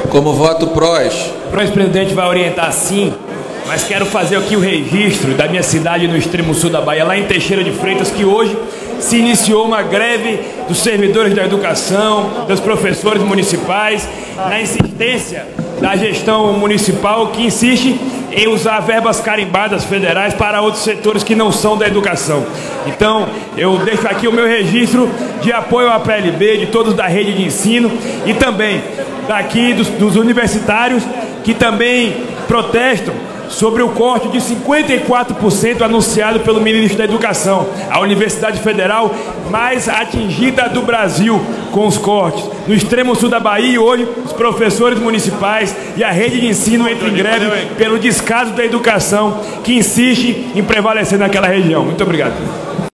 Como voto prós. O presidente vai orientar sim, mas quero fazer aqui o registro da minha cidade no extremo sul da Bahia, lá em Teixeira de Freitas, que hoje se iniciou uma greve dos servidores da educação, dos professores municipais, na insistência da gestão municipal que insiste em usar verbas carimbadas federais para outros setores que não são da educação. Então, eu deixo aqui o meu registro de apoio à PLB, de todos da rede de ensino e também daqui dos universitários que também protestam sobre o corte de 54% anunciado pelo ministro da Educação, a Universidade Federal mais atingida do Brasil com os cortes. No extremo sul da Bahia, hoje, os professores municipais e a rede de ensino entram em greve pelo descaso da educação que insiste em prevalecer naquela região. Muito obrigado.